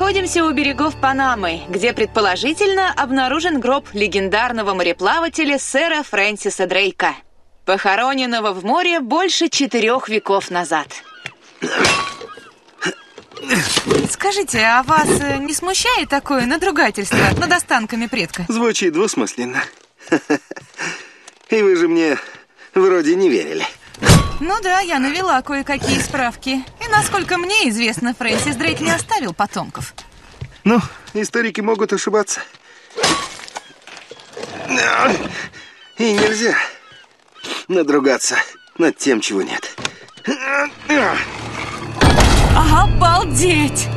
находимся у берегов Панамы, где предположительно обнаружен гроб легендарного мореплавателя сэра Фрэнсиса Дрейка, похороненного в море больше 4 веков назад. Скажите, а вас не смущает такое надругательство над останками предка? Звучит двусмысленно. И вы же мне вроде не верили. Ну да, я навела кое-какие справки. И насколько мне известно, Фрэнсис Дрейк не оставил потомков. Ну, историки могут ошибаться. И нельзя надругаться над тем, чего нет. Обалдеть!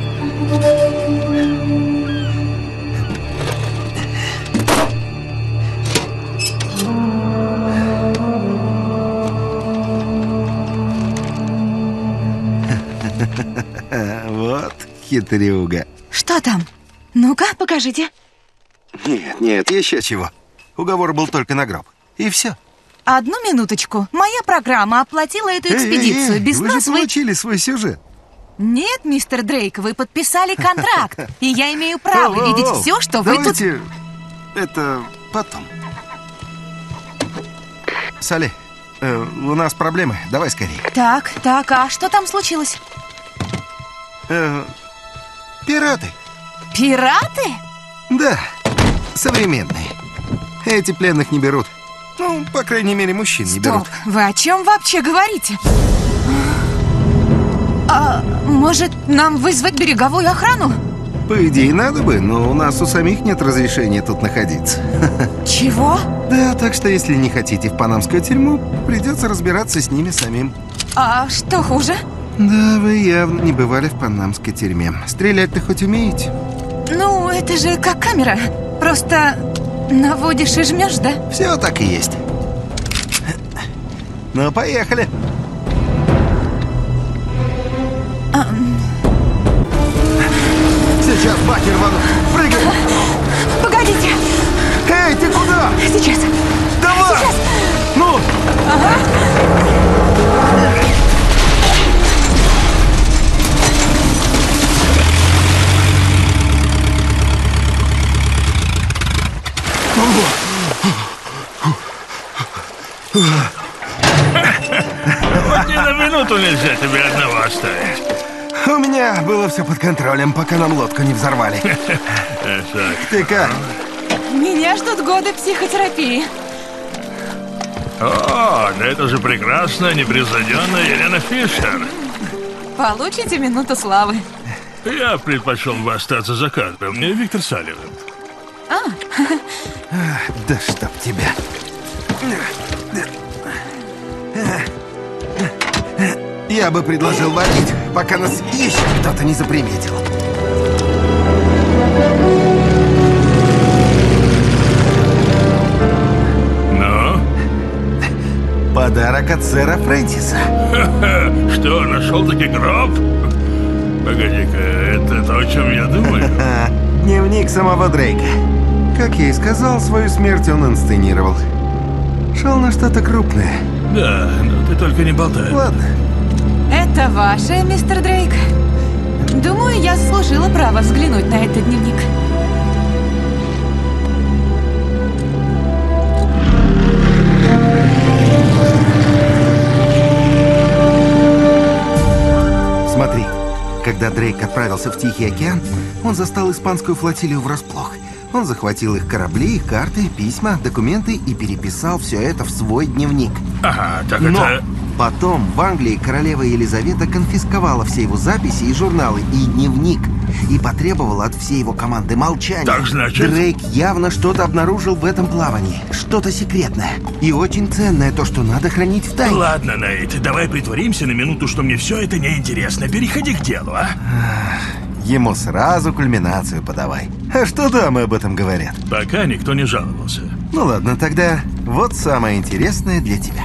Вот хитрюга. Что там? Ну-ка, покажите. Нет, еще чего. Уговор был только на гроб. И все. Одну минуточку. Моя программа оплатила эту экспедицию. Без вы нас же получили свой сюжет. Нет, мистер Дрейк, вы подписали контракт. И я имею право видеть все, что вы тут... Давайте это потом. Салли, у нас проблемы. Давай скорее. Так, а что там случилось? Пираты. Пираты? Да, современные. Эти пленных не берут. Ну, по крайней мере, мужчин не берут. Стоп, вы о чем вообще говорите? А может, нам вызвать береговую охрану? По идее, надо бы, но у нас у самих нет разрешения тут находиться. Чего? Да, так что если не хотите в панамскую тюрьму, придется разбираться с ними самим. А что хуже? Да, вы явно не бывали в панамской тюрьме. Стрелять-то хоть умеете? Ну, это же как камера. Просто наводишь и жмешь, да? Все так и есть. Ну, поехали. Сейчас баки рванут. Прыгай! Погодите! Эй, ты куда? Сейчас! Давай! Сейчас! Ну! Ага! Вот ни на минуту нельзя тебя одного оставить. У меня было все под контролем, пока нам лодку не взорвали. Ты как? Меня ждут годы психотерапии. О, да это же прекрасная, непревзойденная Елена Фишер. Получите минуту славы. Я предпочел бы остаться за кадром. Мне Виктор Салливан. Да чтоб тебя. Я бы предложил валить, пока нас еще кто-то не заприметил. Ну? Подарок от сэра Фрэнсиса. Что, нашел таки гроб? Погоди-ка, это то, о чем я думаю? Дневник самого Дрейка. Как я и сказал, свою смерть он инсценировал. Шел на что-то крупное. Да, но ты только не болтай. Ладно. Это ваше, мистер Дрейк. Думаю, я заслужила право взглянуть на этот дневник. Смотри, когда Дрейк отправился в Тихий океан, он застал испанскую флотилию врасплох. Он захватил их корабли, их карты, письма, документы и переписал все это в свой дневник. Ага, так Но это... потом в Англии королева Елизавета конфисковала все его записи и журналы, и дневник, и потребовала от всей его команды молчания. Так значит... Дрейк явно что-то обнаружил в этом плавании, что-то секретное, и очень ценное, то, что надо хранить в тайне. Ладно, Нейт, давай притворимся на минуту, что мне все это неинтересно. Переходи к делу, а? Ему сразу кульминацию подавай. А что дамы об этом говорят? Пока никто не жаловался. Ну ладно, тогда вот самое интересное для тебя.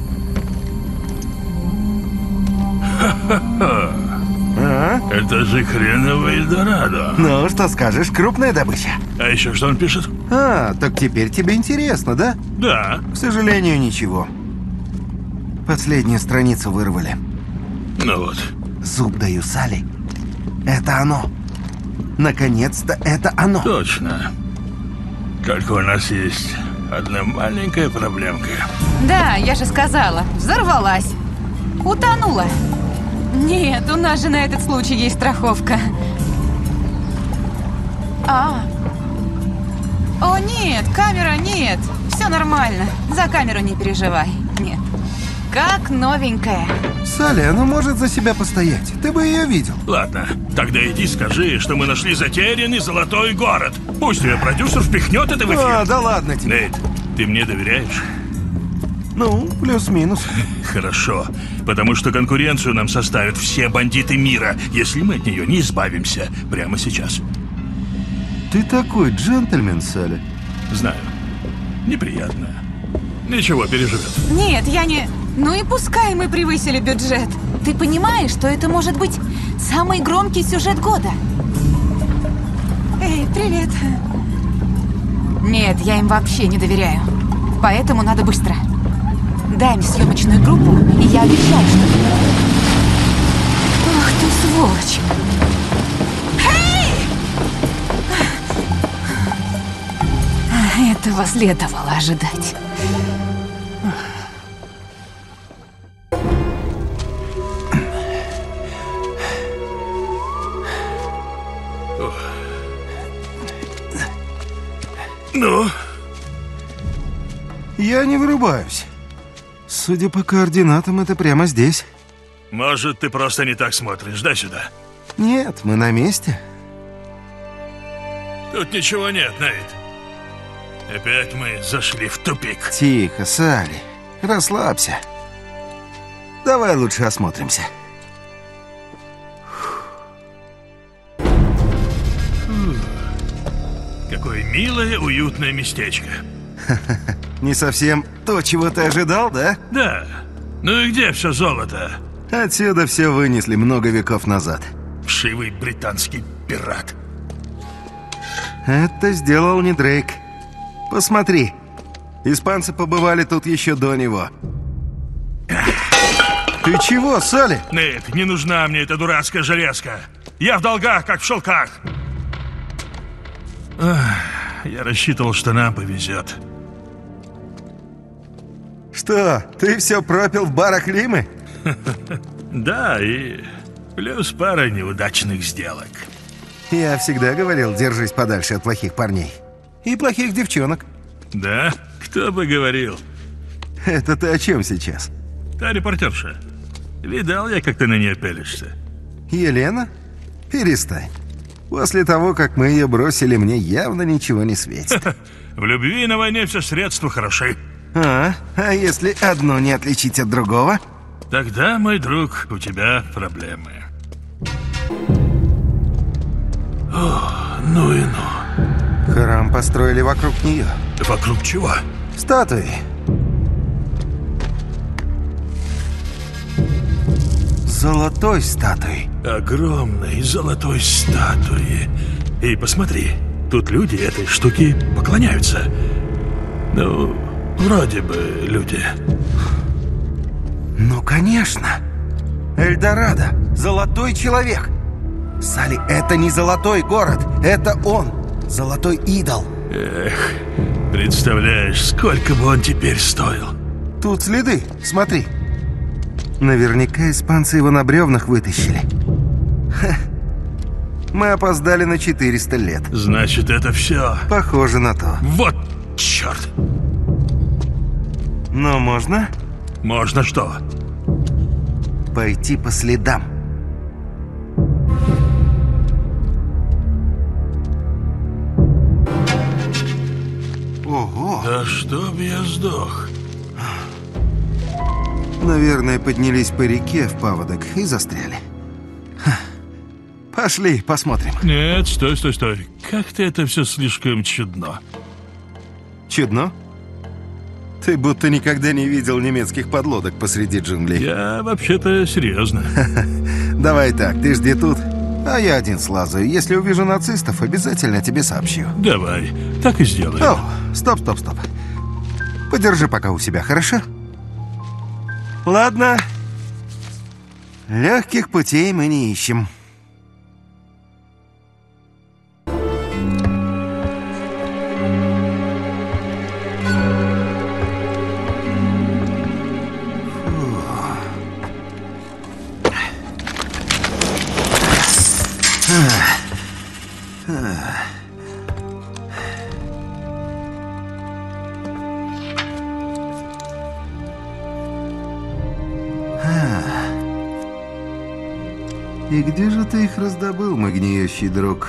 А? Это же хреново Эльдорадо. Ну, что скажешь, крупная добыча. А еще что он пишет? А, так теперь тебе интересно, да? Да. К сожалению, ничего. Последнюю страницу вырвали. Ну вот. Зуб даю, Салли. Это оно. Наконец-то это оно. Точно. Только у нас есть одна маленькая проблемка. Да, я же сказала, взорвалась. Утонула. Нет, у нас же на этот случай есть страховка. О, нет, камера нет. Все нормально. За камеру не переживай. Нет. Как новенькая. Салли, она может за себя постоять. Ты бы ее видел. Ладно, тогда иди скажи, что мы нашли затерянный золотой город. Пусть ее продюсер впихнет это в эфир. Да ладно тебе. Нейт, ты мне доверяешь? Ну, плюс-минус. Хорошо, потому что конкуренцию нам составят все бандиты мира, если мы от нее не избавимся прямо сейчас. Ты такой джентльмен, Салли. Знаю, неприятно. Ничего, переживет. Нет, я не... Ну и пускай мы превысили бюджет. Ты понимаешь, что это может быть самый громкий сюжет года? Эй, привет. Нет, я им вообще не доверяю. Поэтому надо быстро. Дай мне съемочную группу, и я обещаю, что... Ах ты сволочь! Эй! Этого следовало ожидать. Ну? Я не вырубаюсь. Судя по координатам, это прямо здесь. Может, ты просто не так смотришь. Дай сюда. Нет, мы на месте. Тут ничего нет, Нейт. Опять мы зашли в тупик. Тихо, Салли. Расслабься. Давай лучше осмотримся. Какое милое, уютное местечко. Не совсем то, чего ты ожидал, да? Да. Ну и где все золото? Отсюда все вынесли много веков назад. Вшивый британский пират. Это сделал не Дрейк. Посмотри. Испанцы побывали тут еще до него. Ты чего, Салли? Нейт, не нужна мне эта дурацкая железка. Я в долгах, как в шелках. Я рассчитывал, что нам повезет. Что, ты все пропил в барах Лимы? Да, и плюс пара неудачных сделок. Я всегда говорил, держись подальше от плохих парней. И плохих девчонок. Да? Кто бы говорил? Это ты о чем сейчас? Та репортерша. Видал я, как ты на нее пялишься. Елена? Перестань. После того, как мы ее бросили, мне явно ничего не светит. В любви и на войне все средства хороши. А если одно не отличить от другого? Тогда, мой друг, у тебя проблемы. О, ну и ну. Храм построили вокруг нее. Вокруг чего? Статуи. Золотой статуи. Огромной золотой статуи. И посмотри, тут люди этой штуки поклоняются. Ну, вроде бы люди. Ну, конечно. Эльдорадо. Золотой человек. Салли, это не золотой город. Это он. Золотой идол. Эх, представляешь, сколько бы он теперь стоил. Тут следы. Смотри. Наверняка испанцы его на бревнах вытащили. Ха. Мы опоздали на 400 лет. Значит, это все. Похоже на то. Вот черт. Но можно Можно что? пойти по следам. Ого! Да чтоб я сдох. Наверное, поднялись по реке в паводок и застряли. Ха. Пошли, посмотрим. Нет, стой, стой, стой. Как-то это все слишком чудно. Чудно? Ты будто никогда не видел немецких подлодок посреди джунглей. Я вообще-то серьезно. Давай так, ты жди тут, а я один слазаю. Если увижу нацистов, обязательно тебе сообщу. Давай, так и сделаем. О, стоп. Подержи пока у себя, хорошо? Ладно. Легких путей мы не ищем. И где же ты их раздобыл, мой гниющий друг?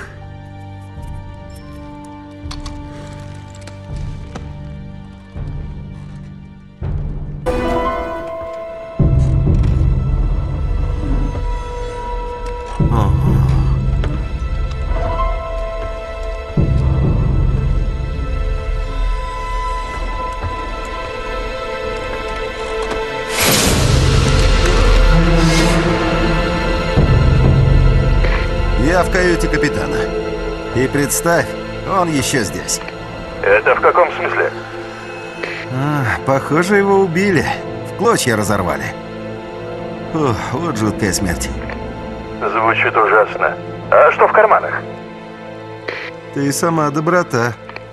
Я в каюте капитана. И представь, он еще здесь. Это в каком смысле? Похоже, его убили. В клочья разорвали. Фу, вот жуткая смерть. Звучит ужасно. А что в карманах? Ты сама доброта.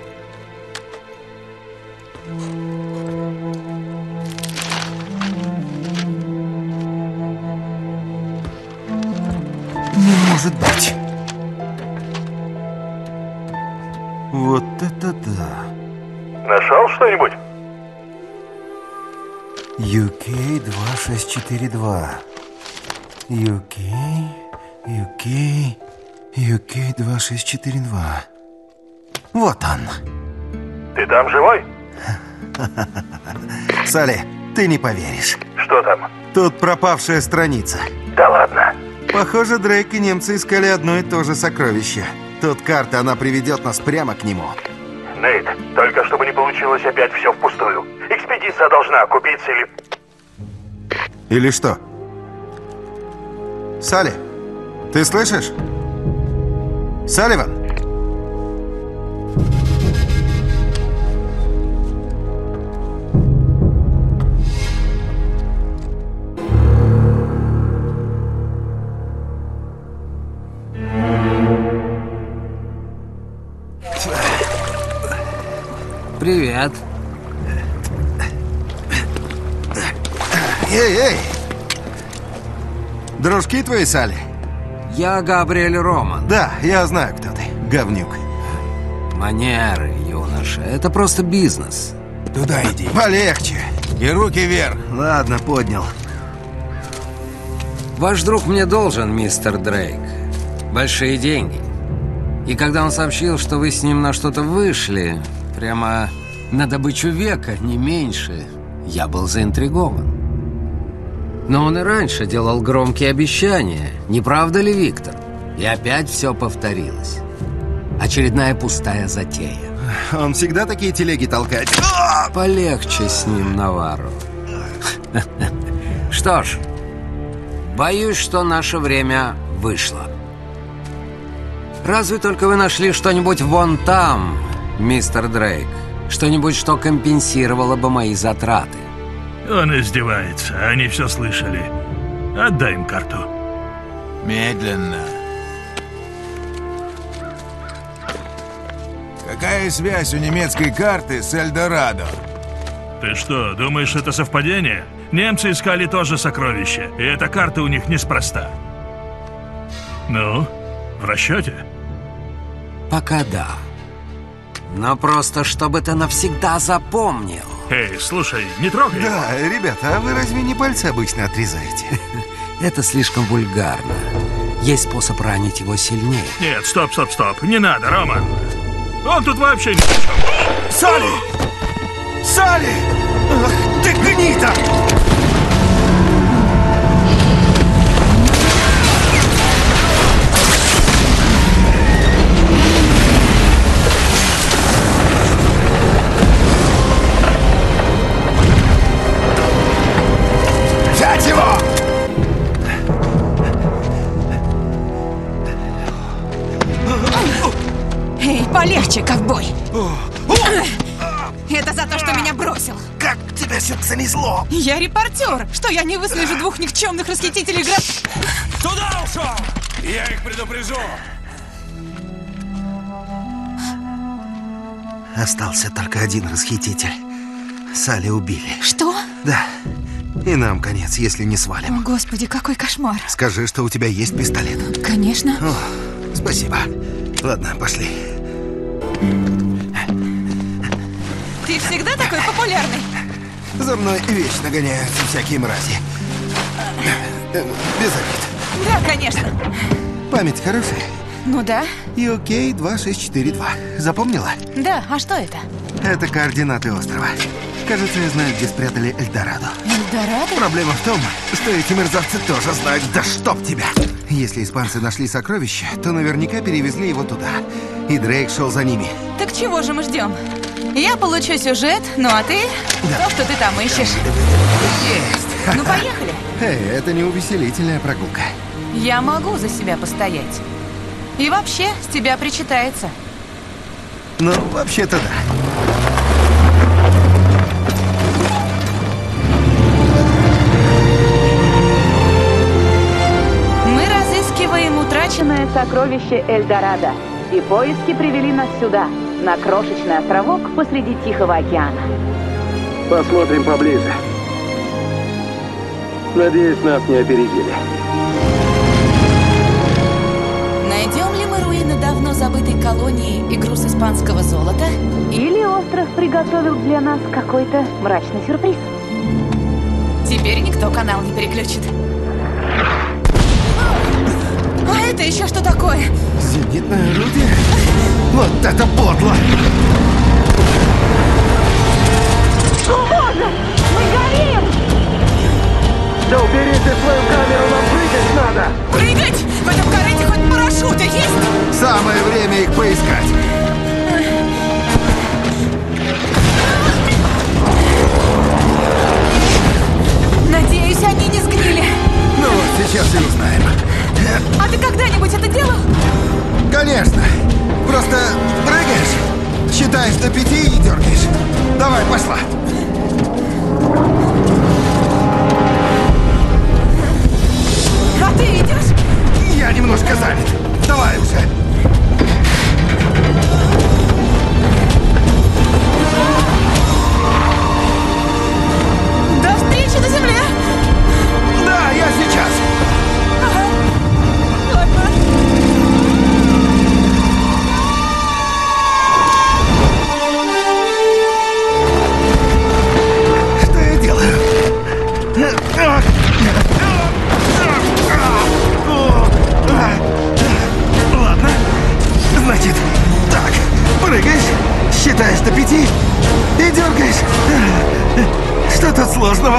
Не может быть. Вот это да. Нашел что-нибудь? UK-2642. UK-2642. Вот он. Ты там живой? Салли, ты не поверишь. Что там? Тут пропавшая страница. Да ладно. Похоже, Дрейк и немцы искали одно и то же сокровище. Тут карта, она приведет нас прямо к нему. Нейт, только чтобы не получилось опять все впустую. Экспедиция должна окупиться или... Или что? Салли, ты слышишь? Салливан? Привет. Эй! Дружки твои, Салли? Я Габриэль Роман. Да, я знаю, кто ты. Говнюк. Манеры, юноша. Это просто бизнес. Туда иди. Полегче. И руки вверх. Ладно, поднял. Ваш друг мне должен, мистер Дрейк. Большие деньги. И когда он сообщил, что вы с ним на что-то вышли, прямо на добычу века, не меньше, я был заинтригован. Но он и раньше делал громкие обещания, не правда ли, Виктор? И опять все повторилось. Очередная пустая затея. Он всегда такие телеги толкает. Полегче с ним, Наварро. Что ж, боюсь, что наше время вышло. Разве только вы нашли что-нибудь вон там, мистер Дрейк? Что-нибудь, что компенсировало бы мои затраты? Он издевается, они все слышали. Отдай им карту. Медленно. Какая связь у немецкой карты с Эльдорадо? Ты что, думаешь, это совпадение? Немцы искали тоже сокровище, и эта карта у них неспроста. Ну, в расчете? Пока да. Но просто чтобы ты навсегда запомнил. Эй, слушай, не трогай его. Да, ребята, а вы разве не пальцы обычно отрезаете? Это слишком вульгарно. Есть способ ранить его сильнее. Нет, стоп, не надо, Роман. Он тут вообще ни при чем. Салли! Салли! Ах, ты гнида! Взять его! Эй, полегче, ковбой. Это за то, что меня бросил. Как тебя сюда занесло? Я репортер. Что, я не выслежу двух никчемных расхитителей граб... Туда ушел! Я их предупрежу! Остался только один расхититель. Салли убили. Что? Да. И нам конец, если не О, свалим. Господи, какой кошмар. Скажи, что у тебя есть пистолет. Конечно. Спасибо. Ладно, пошли. Ты всегда такой популярный? За мной вечно гоняются всякие мрази. Без обид. Да, конечно. Память хорошая? Ну да. UK 2642. Запомнила? Да, а что это? Это координаты острова. Кажется, я знаю, где спрятали Эльдорадо. Эльдорадо? Проблема в том, что эти мерзавцы тоже знают, да чтоб тебя! Если испанцы нашли сокровище, то наверняка перевезли его туда. И Дрейк шел за ними. Так чего же мы ждем? Я получу сюжет, ну а ты? Да. То, что ты там ищешь. Есть! Ну, поехали. Эй, это не увеселительная прогулка. Я могу за себя постоять. И вообще, с тебя причитается. Ну, вообще-то да. Мы разыскиваем утраченное сокровище Эльдорадо. И поиски привели нас сюда, на крошечный островок посреди Тихого океана. Посмотрим поближе. Надеюсь, нас не опередили. Найдем ли мы руины давно забытой колонии и груз испанского золота? Или остров приготовил для нас какой-то мрачный сюрприз. Теперь никто канал не переключит. А это еще что такое? Зенитное орудие? Вот это подло! О боже! Мы горим! Да уберите свою камеру, нам прыгать надо! Прыгать? В этом корыте хоть парашюты есть? Самое время их поискать. Надеюсь, они не сгнили. Ну вот сейчас и узнаем. А ты когда-нибудь это делал? Конечно. Просто прыгаешь, считаешь до 5 и дергаешь. Давай, пошла. А ты идешь? Я немножко занят. Давай уже. До встречи на земле! Да, я сейчас. Ага. Ладно. Что я делаю? Ладно. Значит, так. Прыгаешь, считаешь до 5 и дергаешь. Что тут сложного?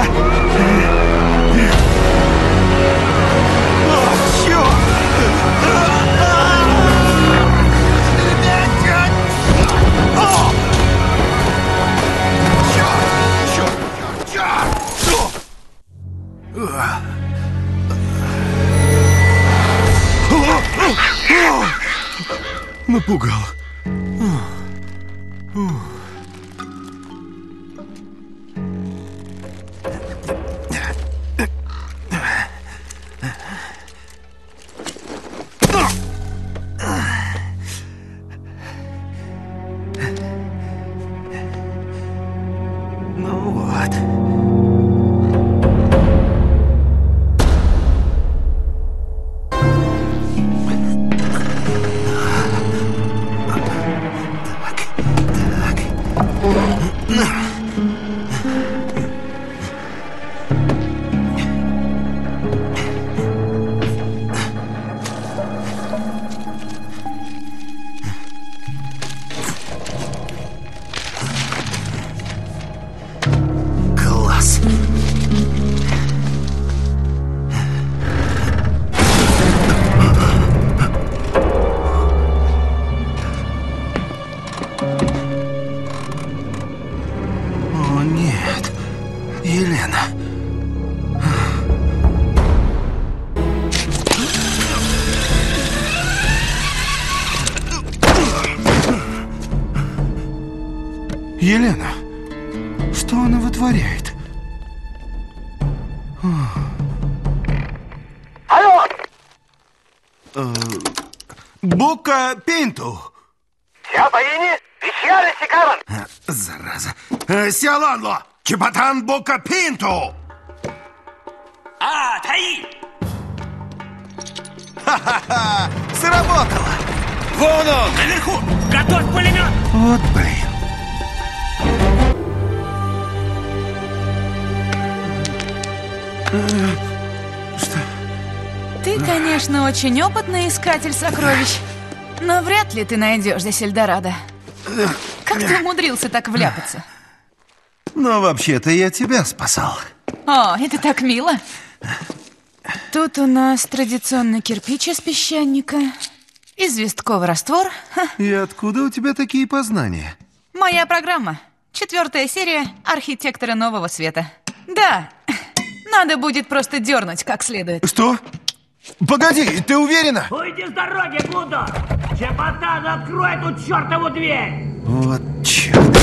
О, чёрт! О! Черт! Напугал. Ну вот. Класс. О, нет. Елена. Елена, что она вытворяет? Алло! Бука Пинту. Сиапаини? Вичьяли Сикаран? Зараза. Сиаланло! Чепатан Бука Пинту! А, Таи! Ха-ха-ха! Сработало! Вон он! Наверху! Готовь пулемет! Вот блин. Что? Ты, конечно, очень опытный искатель сокровищ, но вряд ли ты найдешь здесь Эльдорадо. Как ты умудрился так вляпаться? Но вообще-то я тебя спасал. О, это так мило. Тут у нас традиционный кирпич из песчаника, известковый раствор. Ха. И откуда у тебя такие познания? Моя программа. 4-я серия «Архитекторы нового света». Да, надо будет просто дернуть как следует. Что? Погоди, ты уверена? Уйди с дороги, Будо! Чеботан, открой эту чертову дверь! Вот черт.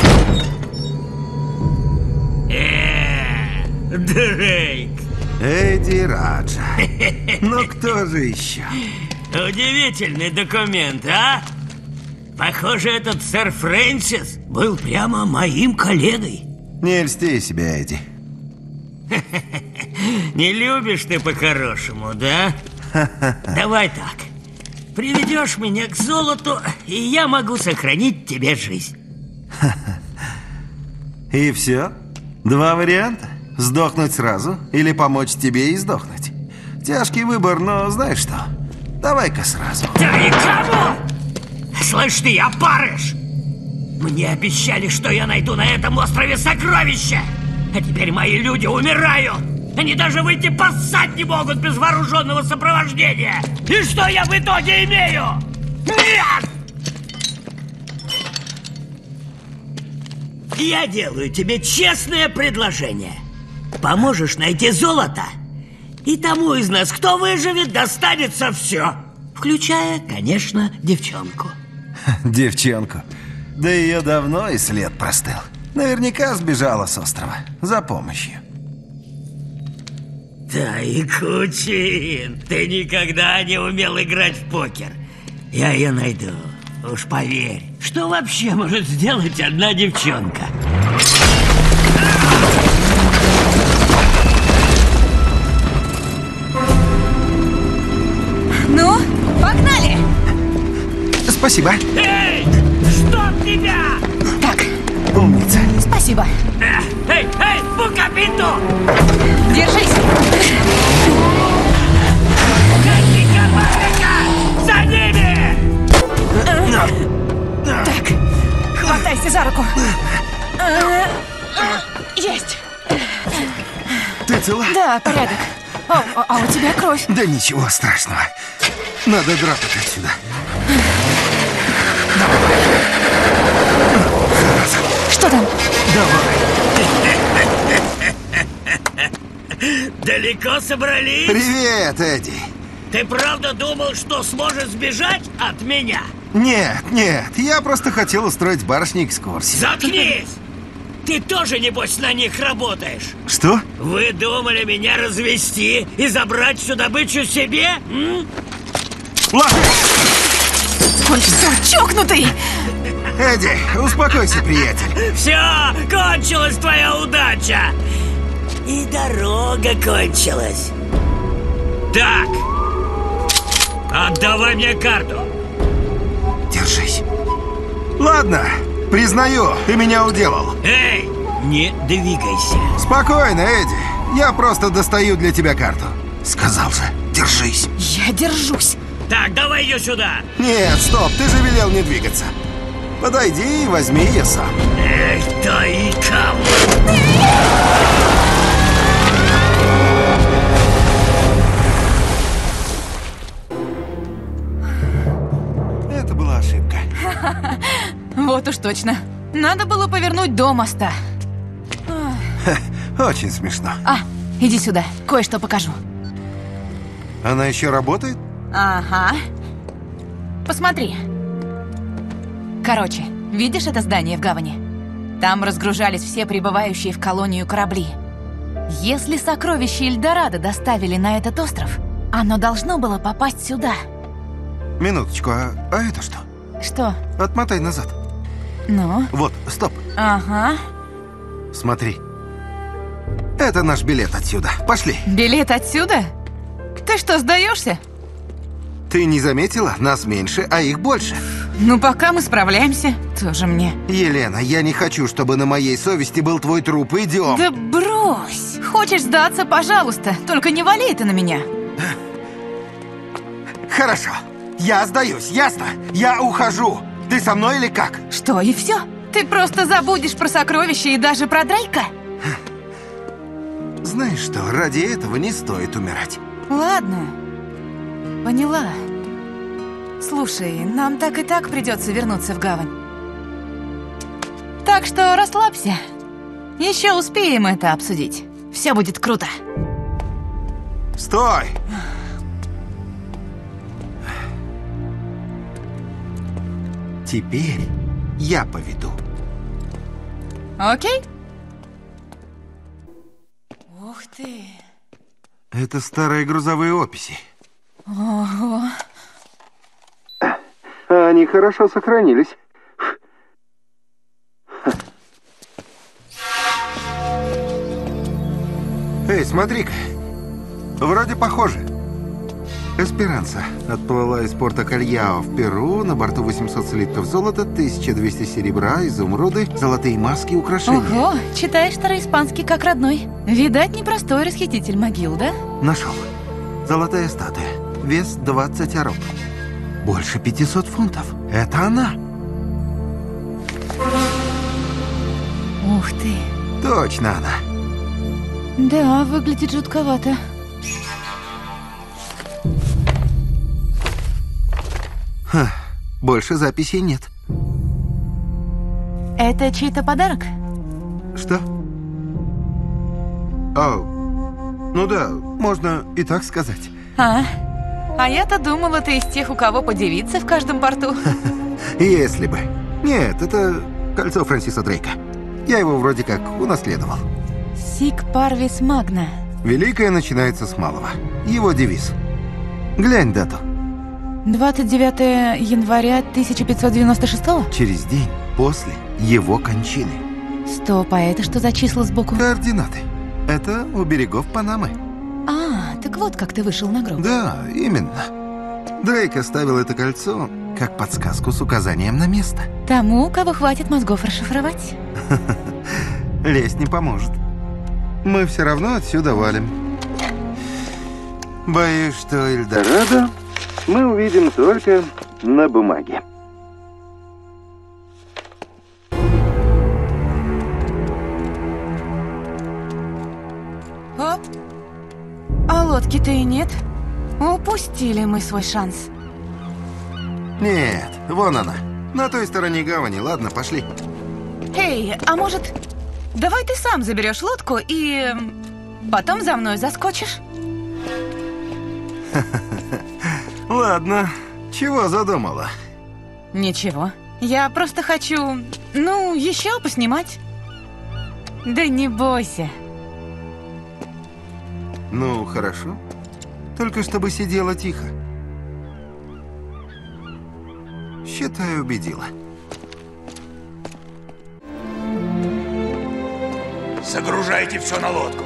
Дрейк! Эдди Раджа. Ну кто же еще? Удивительный документ, а? Похоже, этот сэр Фрэнсис был прямо моим коллегой. Не льсти себя, Эдди. Не любишь ты по-хорошему, да? Давай так. Приведешь меня к золоту, и я могу сохранить тебе жизнь. И все? 2 варианта? Сдохнуть сразу или помочь тебе и сдохнуть? Тяжкий выбор, но знаешь что? Давай-ка сразу. Да и кому? Слышь ты, опарыш! Мне обещали, что я найду на этом острове сокровища. А теперь мои люди умирают. Они даже выйти поссать не могут без вооруженного сопровождения. И что я в итоге имею? Нет! Я делаю тебе честное предложение. Поможешь найти золото, и тому из нас, кто выживет, достанется все. Включая, конечно, девчонку. Девчонку? Да ее давно и след простыл. Наверняка сбежала с острова за помощью. Тайкучин, ты никогда не умел играть в покер. Я ее найду, уж поверь. Что вообще может сделать одна девчонка? Ну, погнали! Спасибо. Эй, чтоб тебя! Так, Умница. спасибо. Эй, Букапиту! Держись! За ними! Так, хватайся за руку. Есть. Ты цела? Да, порядок. А у тебя кровь. Да ничего страшного. Надо драпать отсюда. Что там? Далеко собрались? Привет, Эдди. Ты правда думал, что сможешь сбежать от меня? Нет, я просто хотел устроить барышне экскурсию. Заткнись! Ты тоже, небось, на них работаешь? Что? Вы думали меня развести и забрать всю добычу себе? Ладно. Он что, чокнутый? Эдди, успокойся, приятель. Все, кончилась твоя удача! И дорога кончилась. Так, отдавай мне карту. Держись. Ладно, признаю, ты меня уделал. Эй, не двигайся. Спокойно, Эдди. Я просто достаю для тебя карту. Сказал же, держись. Я держусь. Так, давай ее сюда. Нет, стоп, ты же велел не двигаться. Подойди и возьми ее сам. Эй, Тайка! Это была ошибка. Вот уж точно. Надо было повернуть до моста. Очень смешно. Иди сюда, кое-что покажу. Она еще работает? Ага. Посмотри. Короче, видишь это здание в гавани? Там разгружались все прибывающие в колонию корабли. Если сокровища Эльдорадо доставили на этот остров, оно должно было попасть сюда. Минуточку, а это что? Что? Отмотай назад. Ну? Вот, стоп. Ага. Смотри. Это наш билет отсюда. Пошли. Билет отсюда? Ты что, сдаешься? Ты не заметила? Нас меньше, а их больше. Ну, пока мы справляемся, тоже мне. Елена, я не хочу, чтобы на моей совести был твой труп. Идем. Да брось! Хочешь сдаться, пожалуйста, только не вали это на меня. Хорошо. Я сдаюсь, ясно? Я ухожу. Ты со мной или как? Что, и все? Ты просто забудешь про сокровища и даже про Дрейка? Знаешь что, ради этого не стоит умирать. Ладно. Поняла. Слушай, нам так и так придется вернуться в гавань. Так что расслабься. Еще успеем это обсудить. Все будет круто. Стой! Теперь я поведу. Окей? Ух ты. Это старые грузовые описи. Ого. Они хорошо сохранились. Эй, смотри-ка. Вроде похоже. Эсперанса отплыла из порта Кальяо в Перу. На борту 800 слитков золота, 1200 серебра, изумруды, золотые маски, украшения. Ого, читаешь староиспанский как родной. Видать, непростой расхититель могил, да? Нашел. Золотая статуя. Вес 20 ароб. Больше 500 фунтов. Это она. Ух ты. Точно она. Да, выглядит жутковато. Ха, больше записей нет. Это чей-то подарок? Что? О, ну да, можно и так сказать. А я-то думала, ты из тех, у кого подивиться в каждом порту. Если бы. Нет, это кольцо Фрэнсиса Дрейка. Я его вроде как унаследовал. Сик парвис магна. Великое начинается с малого. Его девиз. Глянь дату. 29 января 1596-го? Через день после его кончины. Стоп, а это что за числа сбоку? Координаты. Это у берегов Панамы. А, так вот как ты вышел на гроб. Да, именно. Дрейк оставил это кольцо как подсказку с указанием на место. Тому, кого хватит мозгов расшифровать. Лезть не поможет. Мы все равно отсюда валим. Боюсь, что Эльдорадо мы увидим только на бумаге. Оп. А лодки-то и нет. Упустили мы свой шанс. Нет, вон она. На той стороне гавани. Ладно, пошли. Эй, а может, давай ты сам заберешь лодку и потом за мной заскочишь? Ладно. Чего задумала? Ничего. Я просто хочу, еще поснимать. Да не бойся. Ну, хорошо. Только чтобы сидела тихо. Считай, убедила. Загружайте все на лодку.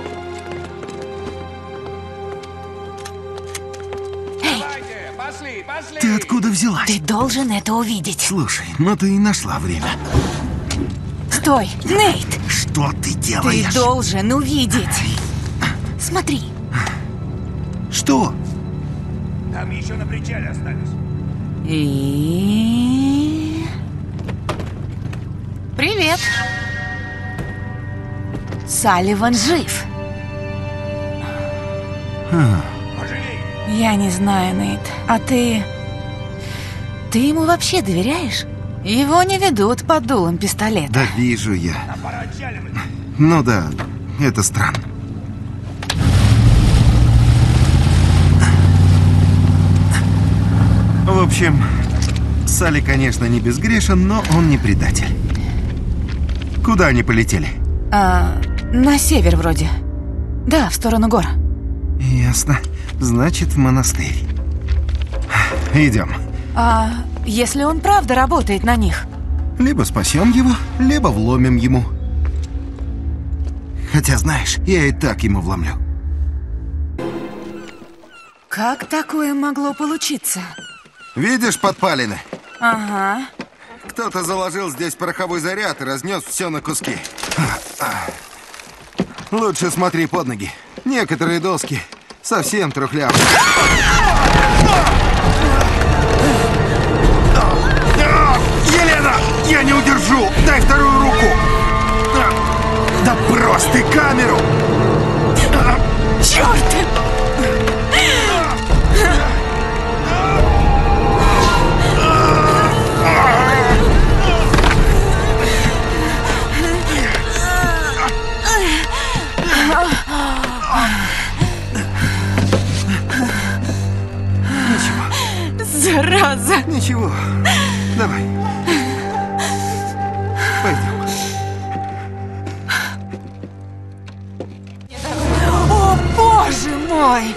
Ты откуда взялась? Ты должен это увидеть. Слушай, ну ты и нашла время. Стой, Нейт! Что ты Ты делаешь? должен увидеть. Смотри. Что? Там еще на причале остались. И... Привет. Салливан жив. Пожалей. Я не знаю, Нейт. А ты... Ты ему вообще доверяешь? Его не ведут под дулом пистолета. Да вижу я. Нам пора отчаливать. Ну да, это странно. В общем, Салли, конечно, не безгрешен, но он не предатель. Куда они полетели? На север вроде. Да, в сторону гор. Ясно. Значит, в монастырь. Идем. А если он правда работает на них? Либо спасем его, либо вломим ему. Хотя, знаешь, я и так ему вломлю. Как такое могло получиться? Видишь подпалины? Ага. Кто-то заложил здесь пороховой заряд и разнес все на куски. Лучше смотри под ноги. Некоторые доски совсем трухлявые. Елена, я не удержу! Дай вторую руку! Да брось ты камеру! Черт! Зараза! Ничего. Давай. Пойдем. О, боже мой!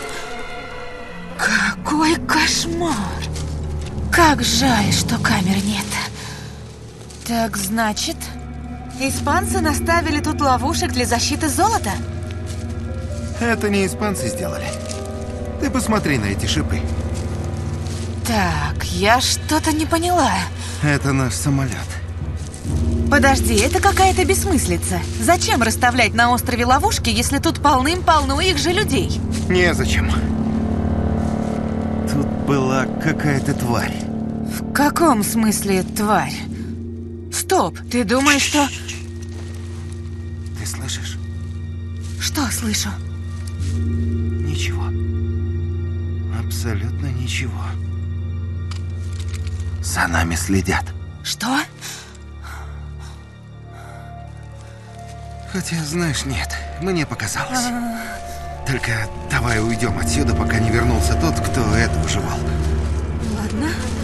Какой кошмар! Как жаль, что камер нет. Так значит, испанцы наставили тут ловушек для защиты золота? Это не испанцы сделали. Ты посмотри на эти шипы. Так, я что-то не поняла. Это наш самолет. Подожди, это какая-то бессмыслица. Зачем расставлять на острове ловушки, если тут полным-полно их же людей? Незачем. Тут была какая-то тварь. В каком смысле тварь? Стоп, ты думаешь, что... Ты слышишь? Что слышу? Ничего. Абсолютно ничего. За нами следят. Что? Хотя, знаешь, нет, мне показалось. Только давай уйдем отсюда, пока не вернулся тот, кто это выживал. Ладно.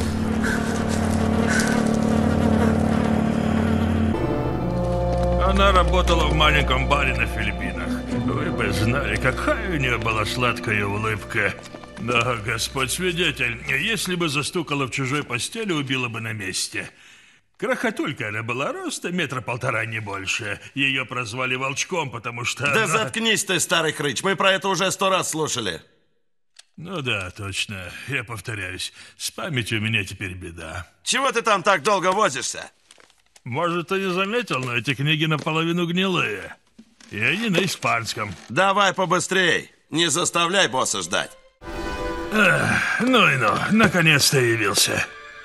Она работала в маленьком баре на Филиппинах. Вы бы знали, какая у нее была сладкая улыбка. Да, Господь свидетель, если бы застукала в чужой постели, убила бы на месте. Крохотулька она была, роста 1,5 метра, не больше. Ее прозвали Волчком, потому что Да она... заткнись ты, старый хрыч, мы про это уже 100 раз слушали. Ну да, точно, я повторяюсь. С памятью у меня теперь беда. Чего ты там так долго возишься? Может, ты не заметил, но эти книги наполовину гнилые. И они на испанском. Давай побыстрей, не заставляй босса ждать. Ну и ну, наконец-то явился.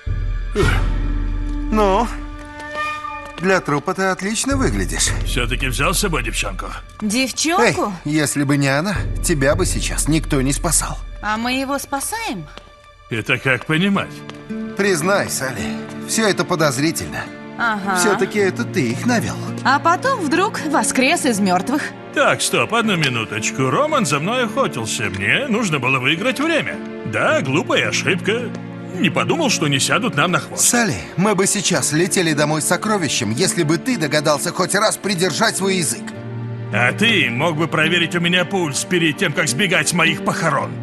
Ну, для трупа ты отлично выглядишь. Все-таки взял с собой девчонку? Эй, Девчонку? если бы не она, тебя бы сейчас никто не спасал. А мы его спасаем? Это как понимать? Признай, Салли, все это подозрительно. Ага. Все-таки это ты их навел. А потом вдруг воскрес из мертвых. Так, стоп, одну минуточку. Роман за мной охотился. Мне нужно было выиграть время. Да, глупая ошибка. Не подумал, что не сядут нам на хвост. Салли, мы бы сейчас летели домой с сокровищем, если бы ты догадался хоть раз придержать свой язык. А ты мог бы проверить у меня пульс перед тем, как сбегать с моих похорон.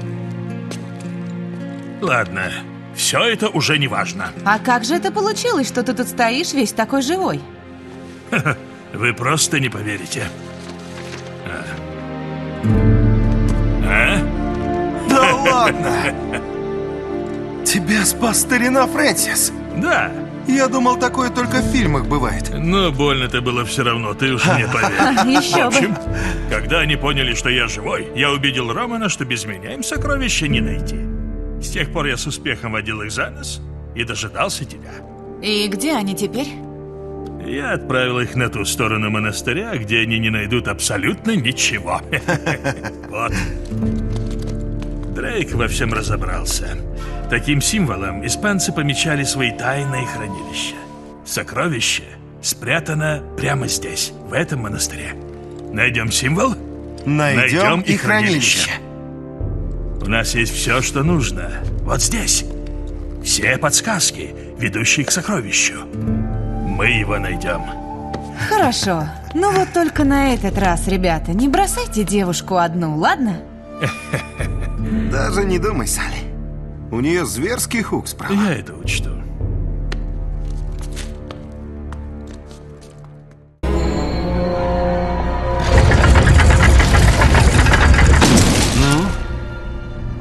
Ладно, все это уже не важно. А как же это получилось, что ты тут стоишь весь такой живой? Вы просто не поверите. Да ладно! Тебя спас старина Фрэнсис. Да. Я думал, такое только в фильмах бывает. Но больно-то было все равно, ты уж мне поверь. Еще В общем, бы. когда они поняли, что я живой, я убедил Романа, что без меня им сокровища не найти. С тех пор я с успехом водил их за нос и дожидался тебя. И где они теперь? Я отправил их на ту сторону монастыря, где они не найдут абсолютно ничего. Вот. Дрейк во всем разобрался. Таким символом испанцы помечали свои тайные хранилища. Сокровище спрятано прямо здесь, в этом монастыре. Найдем символ? Найдем и хранилище. У нас есть все, что нужно. Вот здесь. Все подсказки, ведущие к сокровищу. Мы его найдем. Хорошо. Ну вот только на этот раз, ребята, не бросайте девушку одну, ладно? Даже не думай, Салли. У нее зверский хук справа. Я это учту.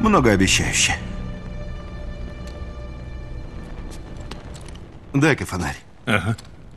Многообещающе. Дай-ка фонарь. Ага.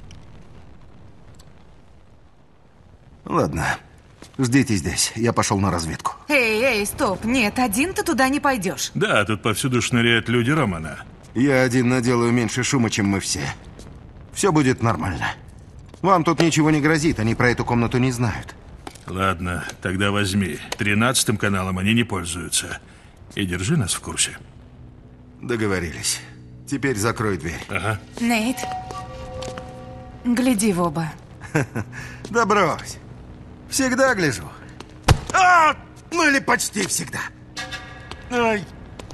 Ладно. Ждите здесь. Я пошел на разведку. Эй, стоп. Нет, один ты туда не пойдешь. Да, тут повсюду шныряют люди Романа. Я один наделаю меньше шума, чем мы все. Все будет нормально. Вам тут ничего не грозит, они про эту комнату не знают. Ладно, тогда возьми. 13-м каналом они не пользуются. И держи нас в курсе. Договорились. Теперь закрой дверь. Ага. Нейт, гляди в оба. Да брось. Всегда гляжу. Ну или почти всегда. Ай.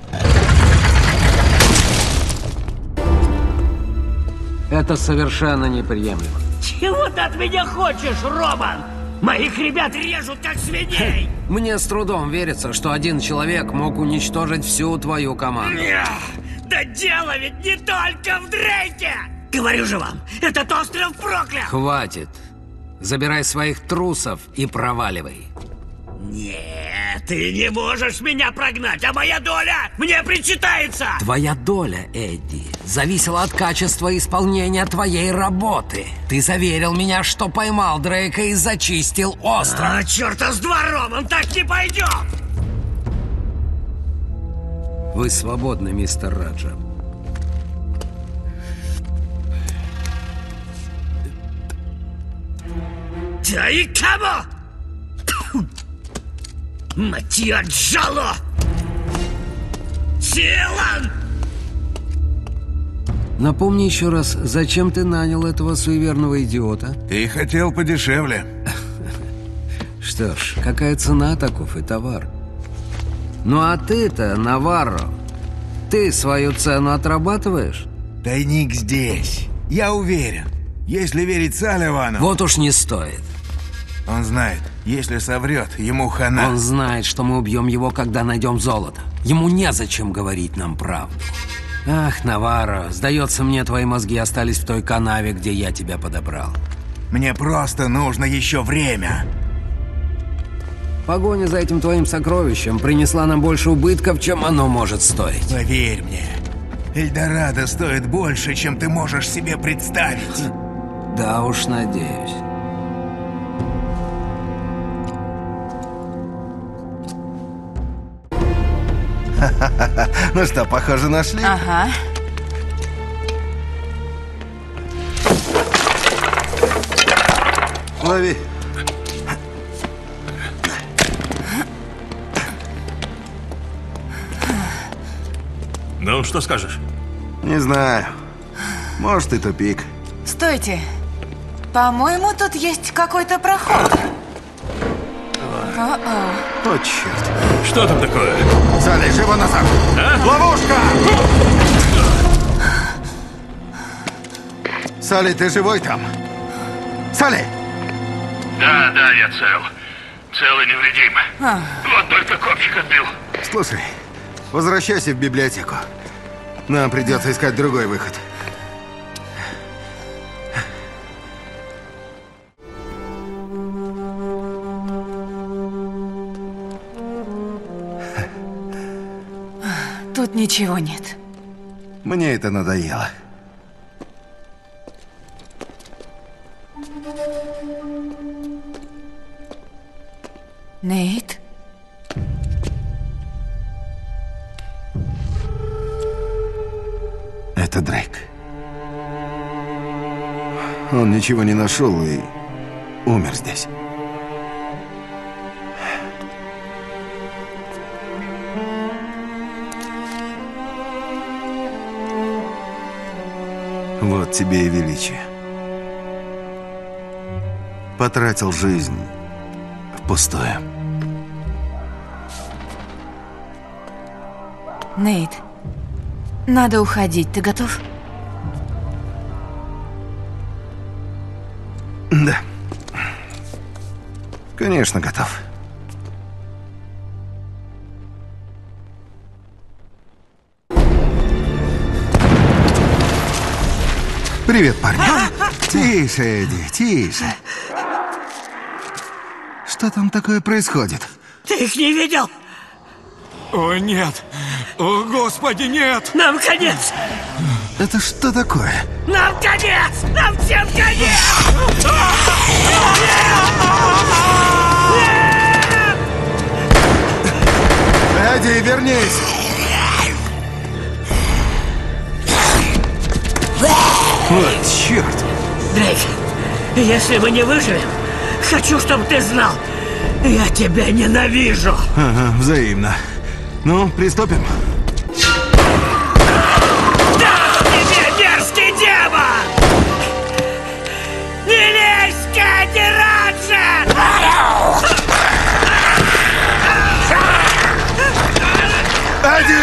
Это совершенно неприемлемо. Чего ты от меня хочешь, Роман? Моих ребят режут, как свиней! Мне с трудом верится, что один человек мог уничтожить всю твою команду. Да дело ведь не только в Дрейке! Говорю же вам, этот остров проклят! Хватит. Забирай своих трусов и проваливай. Нет, ты не можешь меня прогнать, а моя доля мне причитается! Твоя доля, Эдди, зависела от качества исполнения твоей работы. Ты заверил меня, что поймал Дрейка и зачистил остров. А черта с два, Роман, так не пойдет! Вы свободны, мистер Раджа. Да и кому? Матья Джало! Силан! Напомни еще раз, зачем ты нанял этого суеверного идиота? Ты хотел подешевле. Что ж, какая цена, таков и товар. Ну а ты-то, Наварро, ты свою цену отрабатываешь? Тайник здесь. Я уверен. Если верить Салливану... Вот уж не стоит. Он знает, если соврет, ему хана. Он знает, что мы убьем его, когда найдем золото. Ему незачем говорить нам правду. Ах, Наварро, сдается мне, твои мозги остались в той канаве, где я тебя подобрал. Мне просто нужно еще время. Погоня за этим твоим сокровищем принесла нам больше убытков, чем оно может стоить. Поверь мне, Эльдорадо стоит больше, чем ты можешь себе представить. Да уж, надеюсь. Ну что, похоже, нашли? Ага. Лови. Ну, что скажешь? Не знаю. Может, и тупик. Стойте. По-моему, тут есть какой-то проход. О, черт. Что там такое? Салли, живо назад! А? Ловушка! Салли, ты живой там? Салли! Да, я цел. Цел и невредим. Вот только копчик отбил. Слушай, возвращайся в библиотеку. Нам придется искать другой выход. Тут ничего нет. Мне это надоело. Нейт? Это Дрейк. Он ничего не нашел и умер здесь. Вот тебе и величие. Потратил жизнь впустую. Нейт, надо уходить. Ты готов? Да. Конечно, готов. Привет, парни. Тише, Эдди, тише. Что там такое происходит? Ты их не видел? О, нет! О, Господи, нет! Нам конец! Это что такое? Нам конец! Нам всем конец! Эдди, вернись! Вот черт! Дрейк, если мы не выживем, хочу, чтобы ты знал, я тебя ненавижу! Ага, взаимно. Ну, приступим. Да, тебе мерзкий демон! Не лезь, Кэдди Раджер! Эдди!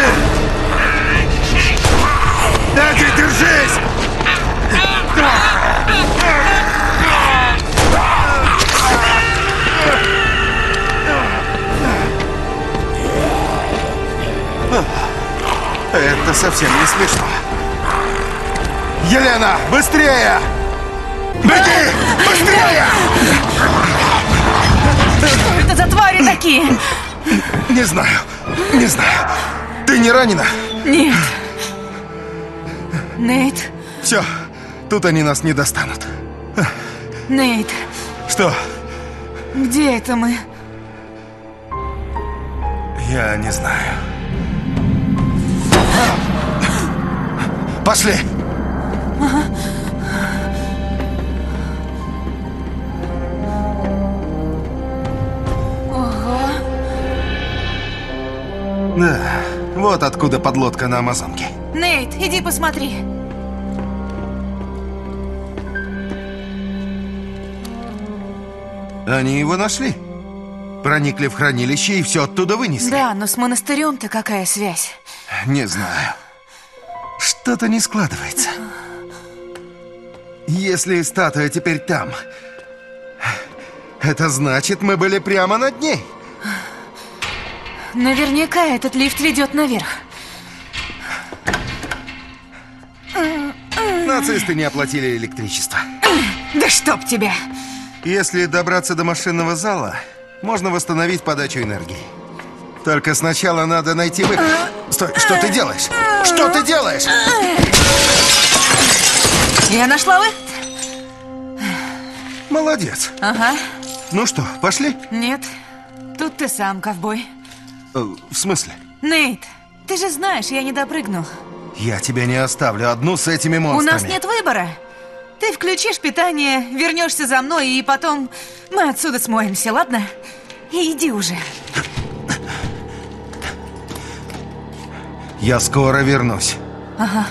Эдди, держись! Это совсем не смешно. Елена, быстрее! Беги! Быстрее! Что это за твари такие? Не знаю. Не знаю. Ты не ранена? Нет. Нейт, Все, тут они нас не достанут. Нейт, Что? где это мы? Я не знаю. Пошли! Ого. Да, вот откуда подлодка на Амазонке. Нейт, иди посмотри. Они его нашли. Проникли в хранилище и все оттуда вынесли. Да, но с монастырем-то какая связь? Не знаю. Что-то не складывается. Если статуя теперь там, это значит, мы были прямо над ней. Наверняка этот лифт ведет наверх. Нацисты не оплатили электричество. Да чтоб тебя! Если добраться до машинного зала, можно восстановить подачу энергии. Только сначала надо найти выход. Стой, что ты делаешь? Что ты делаешь? Я нашла вы? Молодец. Ага. Ну что, пошли? Нет, тут ты сам, ковбой. В смысле? Нейт, ты же знаешь, я не допрыгну. Я тебя не оставлю одну с этими монстрами. У нас нет выбора. Ты включишь питание, вернешься за мной, и потом мы отсюда смоемся, ладно? И иди уже. Я скоро вернусь. Ага.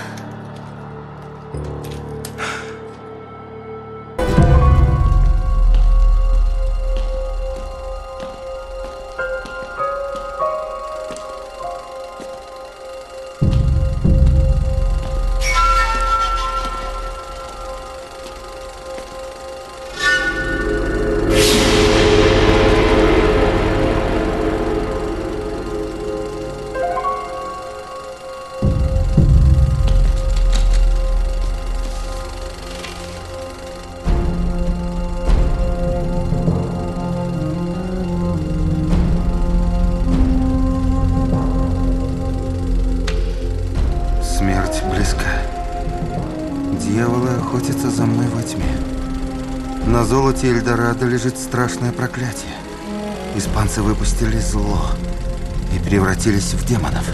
Смерть близка. Дьяволы охотятся за мной во тьме. На золоте Эльдорадо лежит страшное проклятие. Испанцы выпустили зло и превратились в демонов.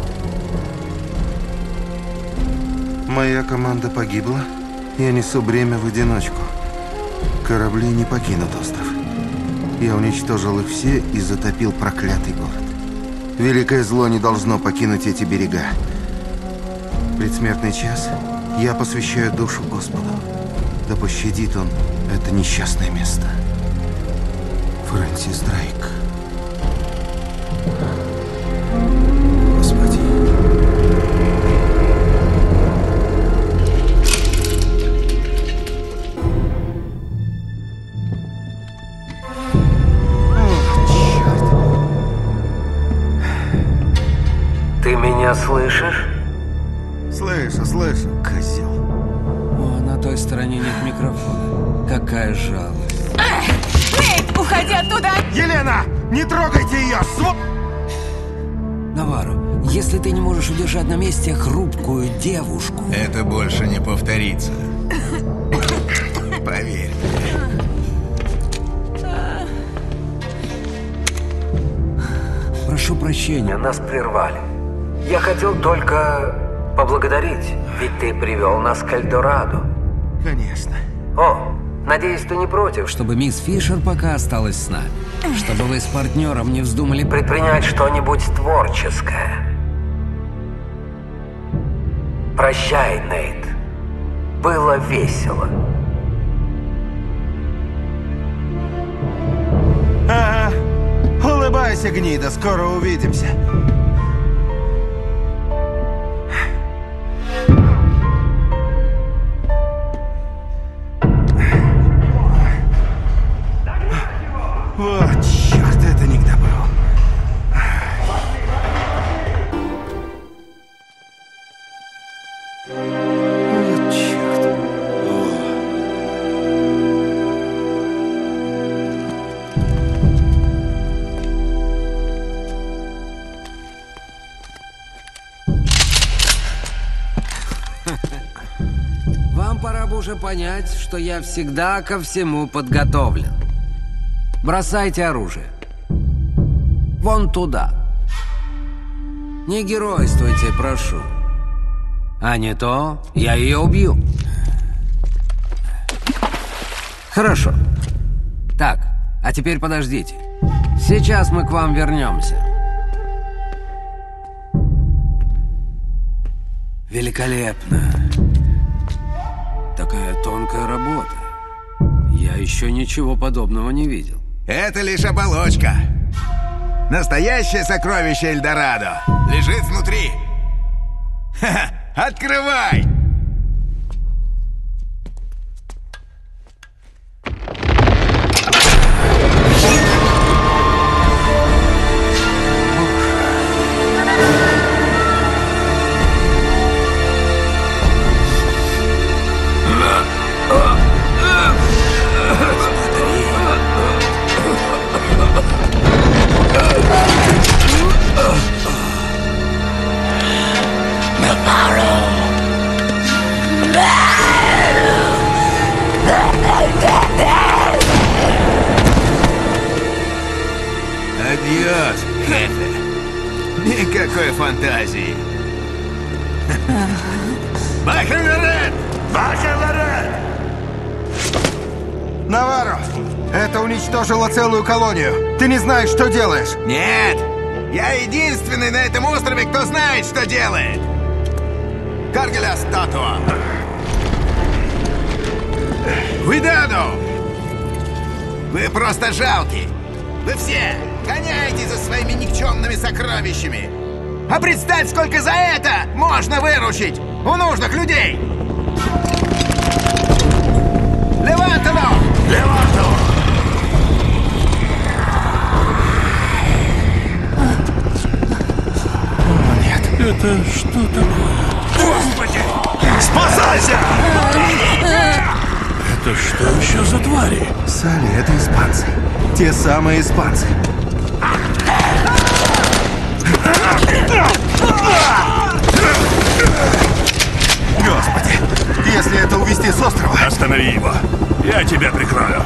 Моя команда погибла. Я несу бремя в одиночку. Корабли не покинут остров. Я уничтожил их все и затопил проклятый город. Великое зло не должно покинуть эти берега. Предсмертный час я посвящаю душу Господу. Да пощадит Он это несчастное место. Фрэнсис Дрейк. Господи. Ты меня слышишь? Слышу, козел. О, на той стороне нет микрофона. Какая жалость. Нейт, уходи оттуда! Елена, не трогайте ее! Наварро, если ты не можешь удержать на месте хрупкую девушку... Это больше не повторится. Поверь. Прошу прощения, нас прервали. Я хотел только поблагодарить, ведь ты привел нас к Эльдорадо. Конечно. О, надеюсь, ты не против, чтобы мисс Фишер пока осталась с нами. Чтобы вы с партнером не вздумали предпринять что-нибудь творческое. Прощай, Нейт. Было весело. Ага. Улыбайся, гнида, скоро увидимся. Вот, черт, это не к добру. Вот, черт. Вам пора бы уже понять, что я всегда ко всему подготовлен. Бросайте оружие. Вон туда. Не геройствуйте, прошу. А не то я ее убью. Хорошо. Так, а теперь подождите. Сейчас мы к вам вернемся. Великолепно. Такая тонкая работа. Я еще ничего подобного не видел. Это лишь оболочка. Настоящее сокровище Эльдорадо лежит внутри. Ха-ха, открывай! Адьос, Хефе. Никакой фантазии. Бакелерет! Бакелерет! Наварро, это уничтожило целую колонию. Ты не знаешь, что делаешь. Нет! Я единственный на этом острове, кто знает, что делает! Каргеля статуа! Видаду! Вы просто жалки! Вы все гоняете за своими никчемными сокровищами! А представь, сколько за это можно выручить у нужных людей! Левантово! Левантово! Это что такое? Господи! Спасайся! Это что еще за твари? Салли, это испанцы. Те самые испанцы. Господи! Если это увезти с острова... Останови его. Я тебя прикрою.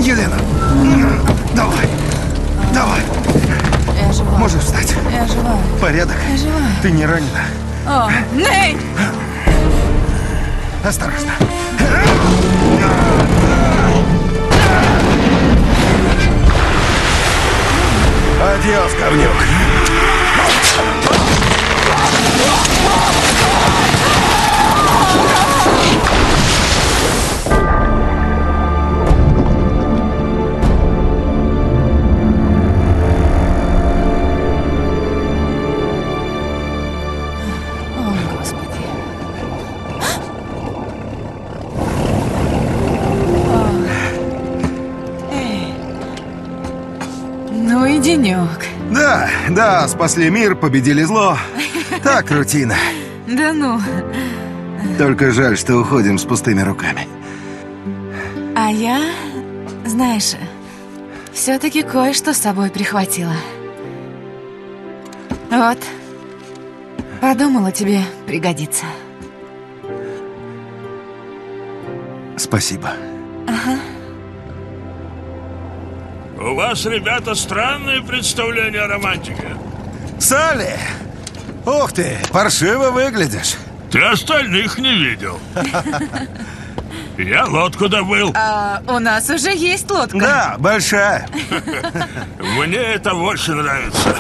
Елена! Давай! Давай! Я жива. Можешь встать? Я жива. Порядок? Я жива. Ты не ранена? О, Нейт! Осторожно. Адьос, говнюк. О, Господи. Ну и денек. Да, спасли мир, победили зло. Так, рутина. Да ну. Только жаль, что уходим с пустыми руками. А я, знаешь, все-таки кое-что с собой прихватила. Вот. Подумала, тебе пригодится. Спасибо. У вас, ребята, странное представление о романтике. Салли! Ух ты, паршиво выглядишь. Ты остальных не видел. Я лодку добыл. А у нас уже есть лодка. Да, большая. Мне это больше нравится.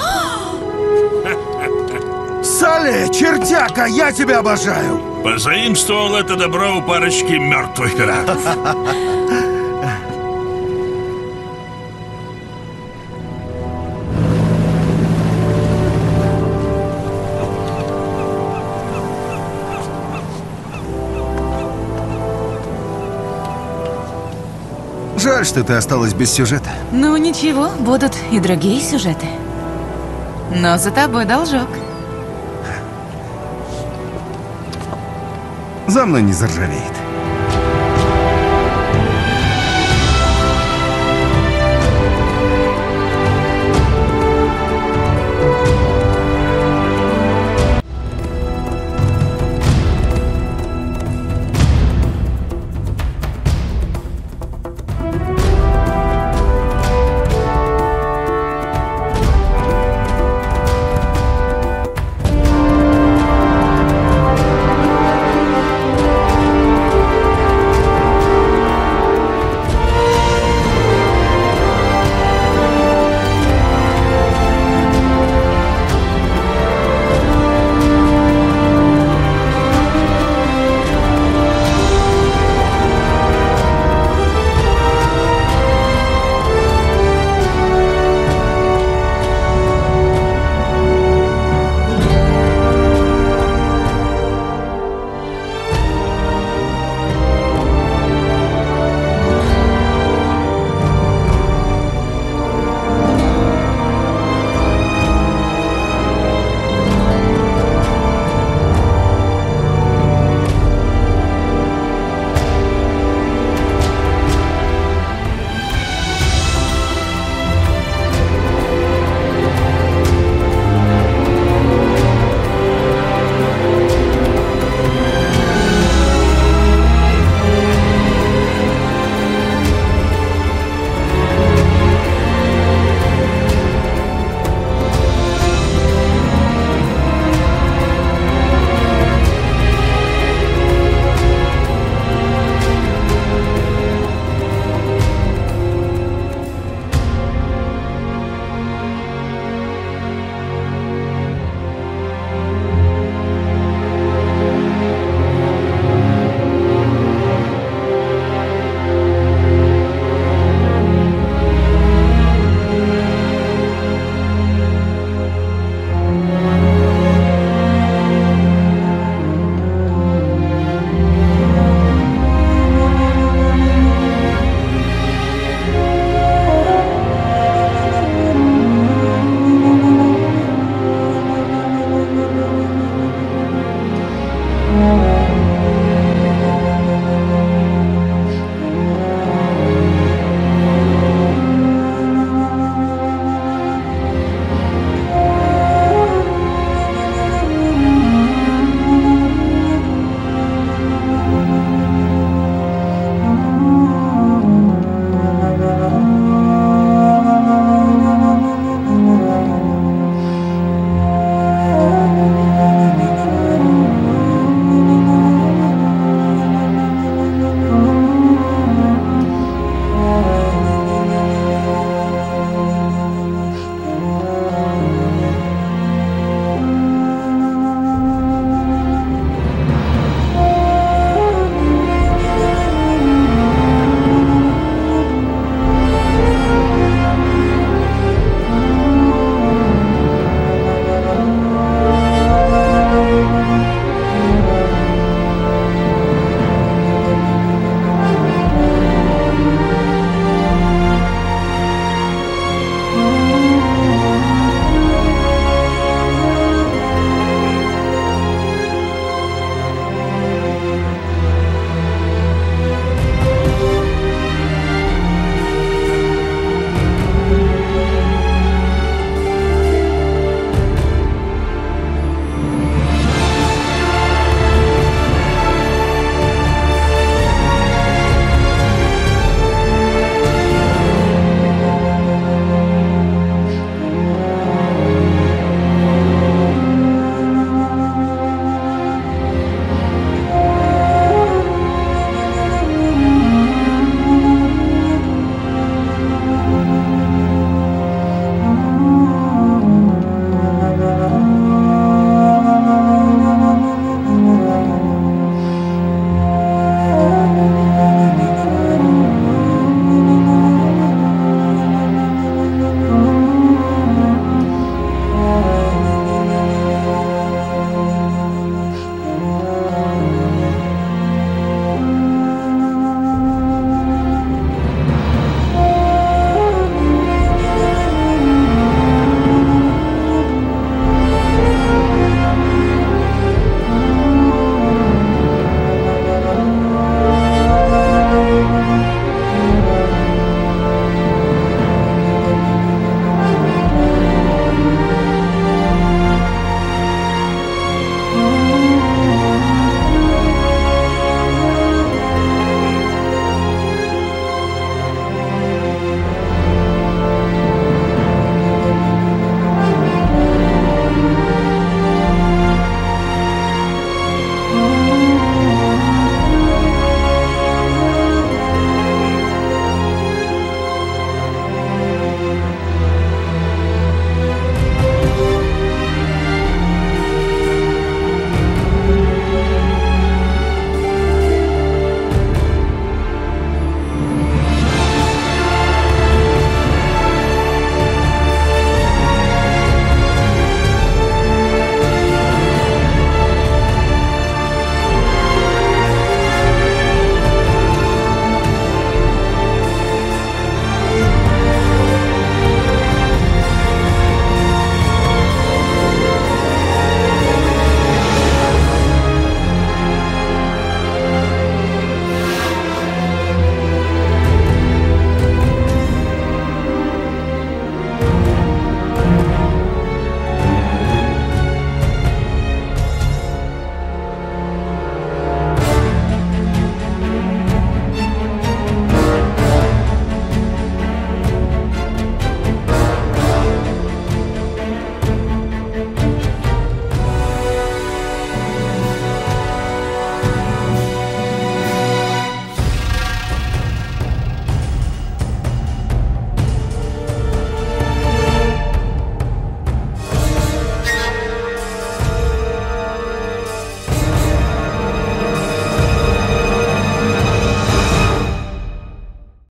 Салли, чертяка, я тебя обожаю. Позаимствовал это добро у парочки мертвых пиратов. Жаль, что ты осталась без сюжета. Ну ничего, будут и другие сюжеты. Но за тобой должок. За мной не заржавеет.